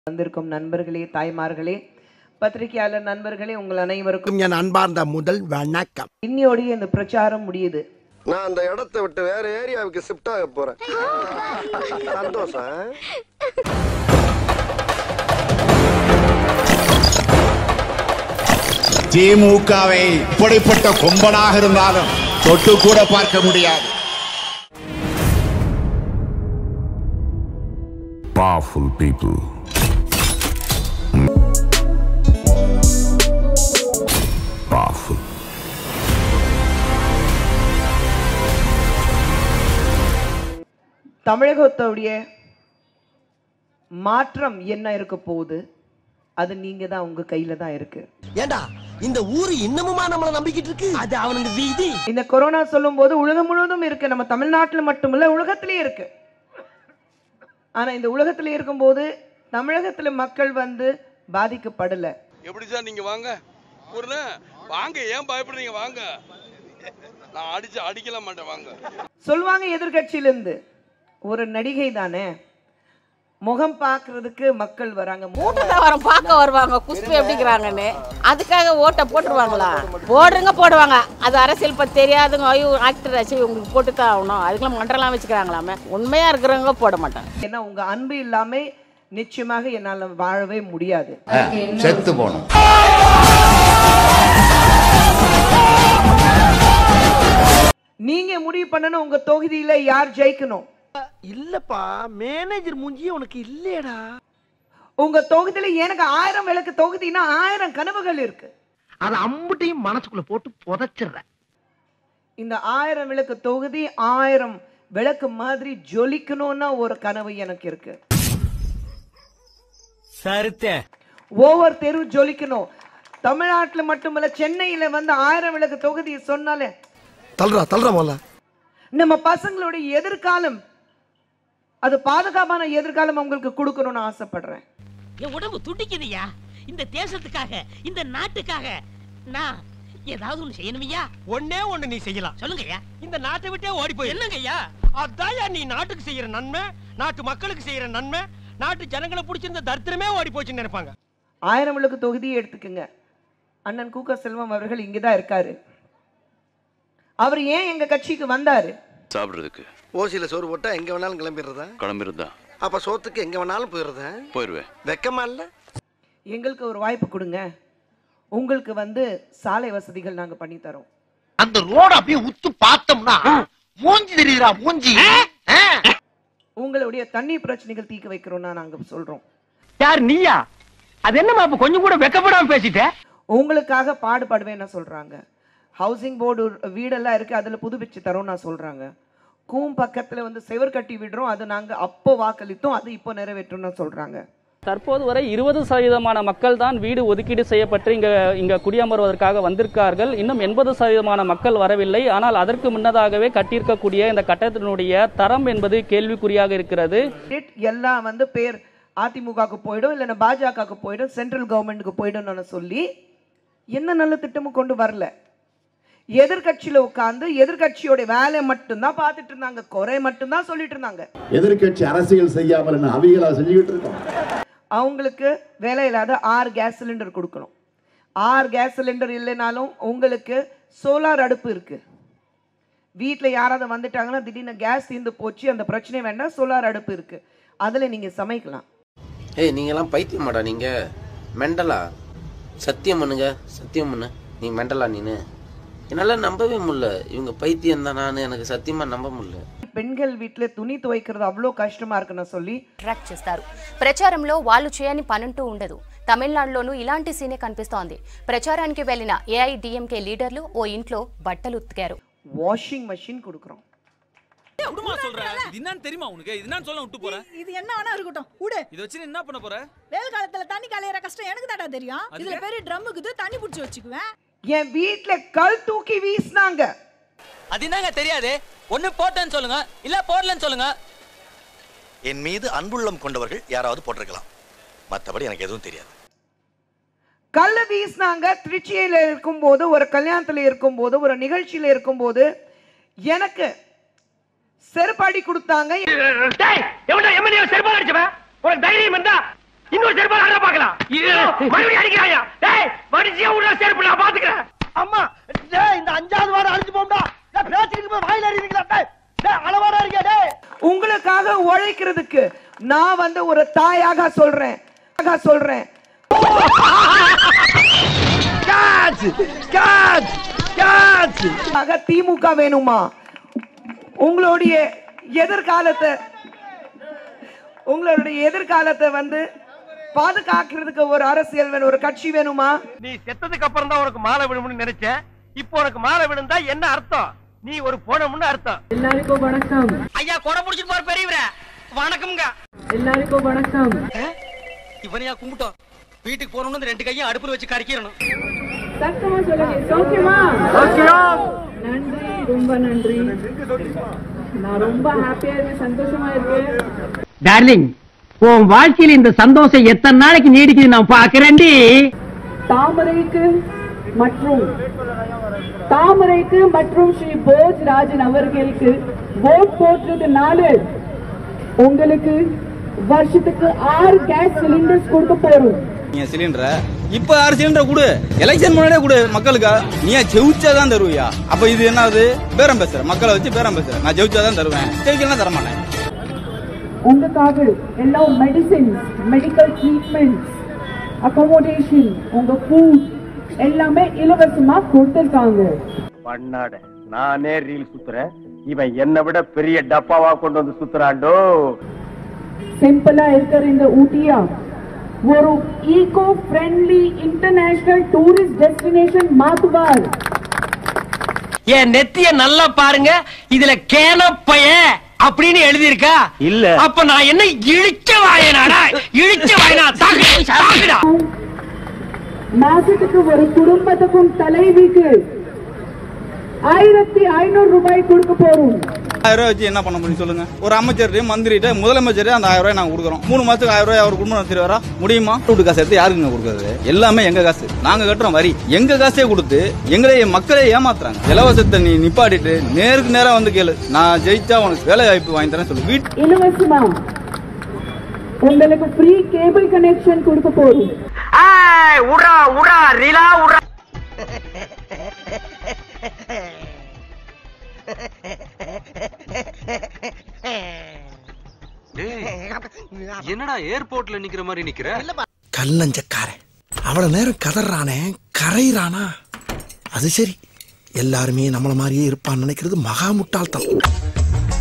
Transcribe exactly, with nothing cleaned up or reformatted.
வந்திருக்கும் நண்பர்களே, தாய்மார்களே, பத்திரிகையாளர் நண்பர்களே, உங்கள் அனைவருக்கும் என் அன்பார்ந்த முதல் வணக்கம். இன்னியோடு இந்த பிரச்சாரம் முடியுது. நான் அந்த இடத்தை விட்டு வேற ஏரியாவுக்கு ஷிஃப்ட் ஆக போறேன். சந்தோஷம். திமுகவை இப்படிப்பட்ட கொம்பனாக இருந்தாலும் தொட்டு கூட பார்க்க முடியாது. Powerful people. Powerful. தமிழகத்தோடைய மாற்றம் என்ன இருக்க போகுது, அது நீங்க தான், உங்க கையில தான் இருக்கு. ஏண்டா இந்த ஊரு இன்னமுமா நம்மள நம்பிக்கிட்டு இருக்கு? அது அவனுக்கு வீதி. இந்த கொரோனா சொல்லும் போது உலகம் முழுவதும் இருக்கு, நம்ம தமிழ்நாட்டில் மட்டுமில்ல உலகத்திலேயே இருக்கு. ஆனா இந்த உலகத்துல இருக்கும்போது தமிழகத்துல மக்கள் வந்து பாதிக்கப்படல. எப்படி சார் நீங்க வாங்க ஒரு வாங்க, ஏன் பயப்படுறீங்க? வாங்க, நான் அடிச்சு அடிக்கல மாட்டேன், வாங்க சொல்லுவாங்க. எதிர்கட்சியிலிருந்து ஒரு நடிகை தானே, முகம் பார்க்கறதுக்கு மக்கள் வராங்க, மூட்டதாரம் பார்க்க வருவாங்க, குஷ்பு எப்படிங்கிறாங்கன்னு. அதுக்காக ஓட்டை போட்டுருவாங்களா? போடுறங்க போடுவாங்க. அது அரசியல் பற்றி தெரியாதுங்க. ஐயோ ஆக்டர் ஆச்சு, உங்களுக்கு போட்டு தான் ஆகணும், அதுக்கெல்லாம் மன்றெல்லாம் வச்சுக்கிறாங்களாமே. உண்மையா இருக்கிறவங்க போட மாட்டாங்க. ஏன்னா உங்க அன்பு இல்லாம நிச்சயமாக என்னால வாழவே முடியாது. செத்து போனோம். நீங்க முடிவு பண்ணணும் உங்க தொகுதியில யார் ஜெயிக்கணும். இல்லப்பா, மேனேஜர் மூஞ்சியே உனக்கு இல்லையடா. உங்க தொகுதியில எனக்கு ஆயிரம் விளக்கு தொகுதினா ஆயிரம் கனவுகள் இருக்கு. அது அம்புட்டையும் மனசுக்குள்ள போட்டு புதைச்சிடுற. இந்த ஆயிரம் விளக்கு தொகுதி ஆயிரம் விளக்கு மாதிரி ஜொலிக்கணும்னா ஒரு கனவு எனக்கு இருக்கு. சரித்தே. ஒவ்வொரு தெரு ஜொலிக்கணும். தமிழ்நாட்டுல மட்டுமல்ல, சென்னையில வந்து ஆயிரம் விளக்கு தொகுதி சொன்னாலே தல்றா தல்றா போல. நம்ம பசங்களுடைய எதிர்காலம், அது பாதுகாப்பான எதிர்காலம் உங்களுக்கு கொடுக்கணும்னு ஆசைப்படுறேன். என் உடம்பு துடிக்குதுயா. இந்த தேசத்துக்காக, இந்த நாட்டுக்காக நான் ஏதாவது ஒண்ணு செய்யணுமையா? ஒன்னே ஒண்ணு நீ செய்யலாம். சொல்லுங்கய்யா. இந்த நாட்டை விட்டே ஓடி போய். என்னங்கய்யா? அதான் நீ நாட்டுக்கு செய்யற நன்மை, நாட்டு மக்களுக்கு செய்யற நன்மை, நாட்டு ஜனங்களை பிடிச்சிருந்த தரித்திரமே ஓடி போச்சுன்னு நினைப்பாங்க. ஆயிரம் விளக்கு தொகுதியை எடுத்துக்குங்க. அண்ணன் கூக்க செல்வம் அவர்கள் இங்கதான் இருக்காரு. அவர் ஏன் எங்க கட்சிக்கு வந்தாரு? சாப்பிடுறதுக்கு. ஓசியில சோறு போட்டா எங்க வேணாலும் கிளம்பிடுறதா? கிளம்பிருந்தா. அப்ப சோத்துக்கு எங்க வேணாலும் போயிடுறதா? போயிருவேன். வெக்கமா இல்ல? எங்களுக்கு ஒரு வாய்ப்பு கொடுங்க, உங்களுக்கு வந்து சாலை வசதிகள் நாங்க பண்ணி தரோம். அந்த ரோட அப்படியே உத்து பார்த்தோம்னா மூஞ்சி தெரியுதா? மூஞ்சி. உங்களுடைய தண்ணீர் பிரச்சனைகள் தீர்க்க வைக்கிறோம்னா நாங்க சொல்றோம். யார் நீயா? அது என்னமா அப்ப கொஞ்சம் கூட வெக்கப்படாம பேசிட்ட? உங்களுக்காக பாடுபடுவேன்னு சொல்றாங்க. ஹவுசிங் போர்டு வீடெல்லாம் இருக்கு, அதுல புதுப்பிச்சு தரோம்னா சொல்றாங்க. கூம் பக்கத்துல வந்து செவர் கட்டி விடுறோம், அது நாங்க அப்போ வாக்களித்தோம், அது இப்போ நிறைவேற்றோம்னு சொல்றாங்க. தற்போது வரை இருபது சதவீதமான மக்கள் தான் வீடு ஒதுக்கீடு செய்யப்பட்டு இங்க இங்க குடியமர்வதற்காக வந்திருக்கார்கள். இன்னும் எண்பது சதவீதமான மக்கள் வரவில்லை. ஆனால் அதற்கு முன்னதாகவே கட்டியிருக்கக்கூடிய இந்த கட்டத்தினுடைய தரம் என்பது கேள்விக்குறியாக இருக்கிறது. எல்லாம் வந்து பேர் அதிமுகவுக்கு போயிடும், இல்லைன்னா பாஜகவுக்கு போயிடும், சென்ட்ரல் கவர்மெண்ட்டுக்கு போயிடும்னு சொல்லி என்ன நல்ல திட்டமும் கொண்டு வரல. எதிர்கட்சியில உட்கார்ந்து எதிர்கட்சியோட வேலை மட்டும்தான் பார்த்துட்டு இருந்தாங்க, குறை மட்டும்தான் சொல்லிட்டு இருந்தாங்க. எதிர்கட்சி அரசியல் செய்யாமல் அவிகளா செஞ்சுக்கிட்டு இருக்கோம். அவங்களுக்கு வேலை இல்லாத ஆறு கேஸ் சிலிண்டர் கொடுக்கணும். ஆறு கேஸ் சிலிண்டர் இல்லைனாலும் உங்களுக்கு சோலார் அடுப்பு இருக்கு. வீட்டில் யாராவது வந்துட்டாங்கன்னா திடீர்னு கேஸ் தீர்ந்து போச்சு, அந்த பிரச்சனை வேண்டாம், சோலார் அடுப்பு இருக்கு, அதுல நீங்க சமைக்கலாம். ஏய், நீங்கெல்லாம் பைத்தியம் மாடா? நீங்க மெண்டலா? சத்தியம் பண்ணுங்க, சத்தியம் பண்ணு. நீ மெண்டலா? நீனு என்னால நம்பவே முடியல. இவங்க பைத்தியம் தான், நான் எனக்கு சத்தியமா நம்ப முடியல. పెన్గల్ వీటిలో తుని తోయికరదు అవ్లో కష్టమా இருக்குன்னு சொல்லி ట్రాక్ చేస్తారు. ప్రచారంలో వాళ్ళు చేయని పనంటూ ఉండదు. తమిళనాడులోనూ ఇలాంటి సీనే కనిపిస్తోంది. ప్రచారానికి వెళ్లిన ఏఐడిఎంకే లీడర్లు ఓ ఇంట్లో బట్టలు ఉతికారు. வாஷிங் மெஷின் கொடுக்கிறோம். விடுமா சொல்ற? இது என்னன்னு தெரியுமா உனக்கு? இது என்னன்னு சொல்ல விட்டு போற? இது என்ன ஆனா இருக்கட்டும், விடு. இத வச்சு என்ன பண்ண போற? வெயில் காலத்துல தண்ணி காலையற கஷ்டம் எனக்கு தாடா தெரியும். இதுல பேரு ட்ரம்முக்கு தண்ணி புடிச்சு வச்சுக்குவேன். என் வீட்ல கல் தூக்கி வீசினாங்க. அது என்னங்க தெரியாது? ஒண்ணு போட்டேன்னு சொல்லுங்க, இல்ல போடலன்னு சொல்லுங்க. என் மீது அன்புள்ளம் கொண்டவர்கள் யாராவது போட்டிருக்கலாம், மத்தபடி எனக்கு எதுவும் தெரியாது. கல்ல வீசினாங்க. திருச்சியில இருக்கும்போது, ஒரு கல்யாணத்துல இருக்கும்போது, ஒரு நிகழ்ச்சியில இருக்கும்போது எனக்கு செருப்பாடி கொடுத்தாங்க. செருப்பாடி அடிச்சவன் உனக்கு தைரியம் இருந்தா இன்னொரு செருப்பு அட பார்க்கலாம் மறுபடியும் அடிக்கிறாயா டேய் வடிச்சியா உள்ள செருப்பு நான் பாத்துக்கறேன் அம்மா டேய் இந்த அஞ்சாவது வாரம் அழிஞ்சு போம்டா டேய் பேசிட்டு போய் வாயில அடிக்கிறீங்களா டேய் டேய் அளவாடா இருக்கே டேய் உங்களுக்காக உழைக்கிறதுக்கு நான் வந்து ஒரு தாயாக சொல்றேன் சொல்றேன் காட்ஸ் காட்ஸ் காட்ஸ் ஆக திமுக வேணுமா? உங்களுடைய எதிர்காலத்தை உங்களுடைய எதிர்காலத்தை வந்து பாதுகாக்கிறதுக்கு ஒரு அரசியல் வேணும், ஒரு கட்சி வேணுமா? நீ செத்ததுக்கு அப்புறம் தான் உனக்கு மாலை விழும்னு நினைச்சேன். இப்போ உனக்கு மாலை விழுந்தா என்ன அர்த்தம்? நீ ஒரு போனமுன்னு அர்த்தம். எல்லாருக்கும் வணக்கம். ஐயா கொடை புடிச்சிட்டு போற பெரியவரே வணக்கம்ங்க. எல்லாருக்கும் வணக்கம். இவனையா கும்பிட்டோம். வீட்டுக்கு போறோம்னு ரெண்டு கையும் அடுப்புல வச்சு கறிக்கிறணும். சத்தமா சொல்லுங்க. சௌக்கியமா? சௌக்கியம். நன்றி, ரொம்ப நன்றி. நான் ரொம்ப ஹாப்பியா இருக்கேன், சந்தோஷமா இருக்கேன். டார்லிங், உன் வாழ்க்கையில இந்த சந்தோஷம் எத்தனை நாளைக்கு நீடிக்குது நான் பாக்குறேன்டி. தாமரைக்கு மற்றும் தாமரைக்கு மற்றும் ஸ்ரீ போஜ் ராஜன் அவர்களுக்கு ஓட் போட்டதுனால உங்களுக்கு வருஷத்துக்கு ஆறு கேஸ் சிலிண்டர்ஸ் கொடுக்க போறோம். நீ சிலிண்டர் இப்ப ஆறு சிலிண்டர் கொடு, எலெக்ஷன் முன்னாடியே கொடு மக்களுக்கு. நீ ஜெயிச்சாதான் தருவியா? அப்ப இது என்னது பேரம் பேசுற? மக்களை வச்சு பேரம் பேசுற. நான் ஜெயிச்சாதான் தருவேன், ஜெயிக்கலாம் தர மாட்டேன். உங்களுக்காக எல்லா மெடிசின்ஸ், மெடிக்கல் ட்ரீட்மெண்ட்ஸ், அகாமடேஷன், உங்க ஃபுட் எல்லாமே இலவசமா கொடுத்திருக்காங்க. பண்ணாட நானே ரீல் சுத்துறேன், இவன் என்னை விட பெரிய டப்பாவா கொண்டு வந்து சுத்துறாண்டோ. சிம்பிளா இருக்கிற இந்த ஊட்டியா ஒரு eco friendly international tourist destination மாத்துவார். என் நெத்திய நல்லா பாருங்க, இதுல கேனப்பைய அப்படின்னு எழுதி இருக்கா? இல்ல. அப்ப நான் என்ன இழிச்ச வாயனாடா? இழிச்ச வாயனா தாக்குடா. மாசத்துக்கு ஒரு குடும்பத்துக்கும் தலைவிக்கு ஆயிரத்தி ஐநூறு ரூபாய் கொடுக்க போறோம். ஆயிரம் ரூபாய் வச்சு என்ன பண்ண முடியும் சொல்லுங்க? ஒரு அமைச்சர் மந்திரிட்ட முதலமைச்சர் அந்த ஆயிரம் ரூபாய் நாங்க கொடுக்குறோம். மூணு மாசத்துக்கு ஆயிரம் ரூபாய் அவர் குடும்பம் நடத்தி வரா முடியுமா? வீட்டு காசு எடுத்து யாருக்குங்க கொடுக்குறது? எல்லாமே எங்க காசு, நாங்க கட்டுறோம் வரி. எங்க காசே கொடுத்து எங்களே மக்களே ஏமாத்துறாங்க. இலவசத்தை நீ நிப்பாட்டிட்டு நேருக்கு நேரா வந்து கேளு, நான் ஜெயிச்சா உனக்கு வேலை வாய்ப்பு வாங்கி தரேன் சொல்லு. வீட்டு இலவசமா உங்களுக்கு ஃப்ரீ கேபிள் கனெக்ஷன் கொடுக்க போறோம். உடா உடா ரிலா உடா. என்னடா ஏர்போர்ட்ல நிக்கிற மாதிரி நிக்கிற? கல்லஞ்சக்காரன் அவ்வளவு நேரம் கதறானே கரையிறானா? அது சரி, எல்லாருமே நம்மள மாதிரியே இருப்பான்னு நினைக்கிறது மகா முட்டாள்தான்.